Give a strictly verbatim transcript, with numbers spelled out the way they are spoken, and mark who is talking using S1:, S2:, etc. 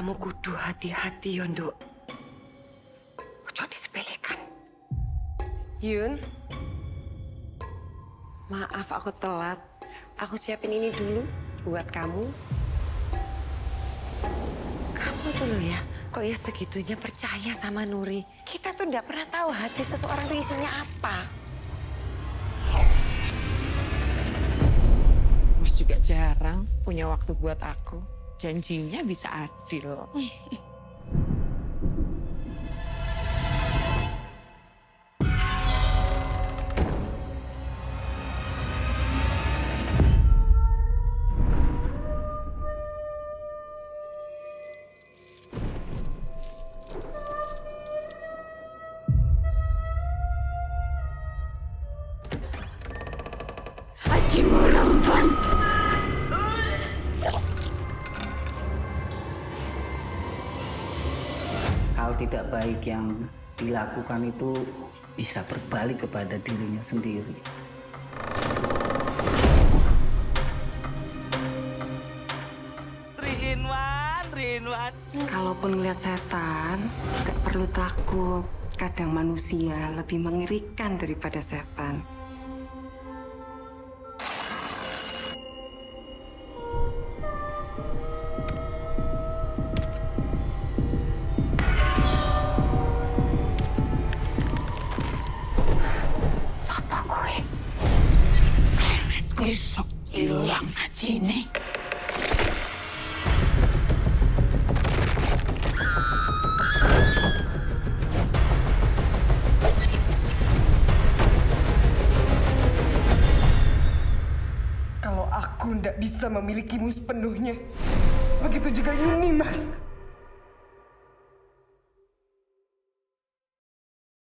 S1: kamu kudu hati-hati, Yondo. Ojo disepelekan.
S2: Yun, maaf aku telat. Aku siapin ini dulu buat kamu.
S1: Kamu tuh loh ya, kok ya segitunya percaya sama Nuri. Kita tuh nggak pernah tahu hati seseorang itu isinya apa.
S3: Mas juga jarang punya waktu buat aku. Janjinya bisa adil.
S4: Haji Mulampan.
S5: Hal tidak baik yang dilakukan itu bisa berbalik kepada dirinya sendiri.
S4: Rinwan, Rinwan.
S2: Kalaupun ngeliat setan, gak perlu takut. Kadang manusia lebih mengerikan daripada setan.
S1: Sapa kowe?
S4: Memetku sok ilang ajine.
S2: Kalau aku ndak bisa memilikimu sepenuhnya, begitu juga Yuni, Mas.